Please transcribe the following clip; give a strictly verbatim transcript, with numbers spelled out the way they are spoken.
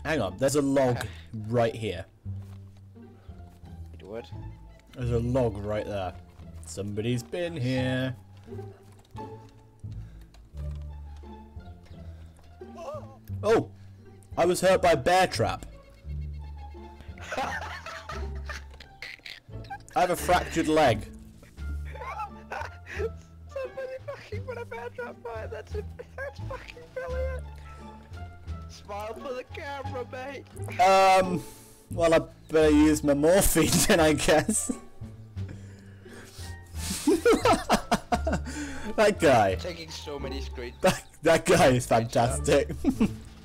Hang on, there's a log right here. What? There's a log right there. Somebody's been here. Oh! I was hurt by bear trap. I have a fractured leg. Somebody fucking put a bear trap by. That's a, that's fucking brilliant. Smile for the camera, mate. Um, well, I better use my morphine then, I guess. That guy. Taking so many screens. That, that guy is fantastic.